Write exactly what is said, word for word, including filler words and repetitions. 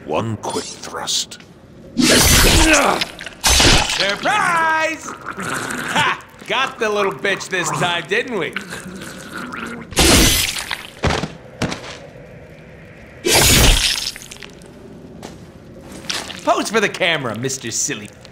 One quick thrust. Surprise! Ha! Got the little bitch this time, didn't we? Pose for the camera, Mister Silly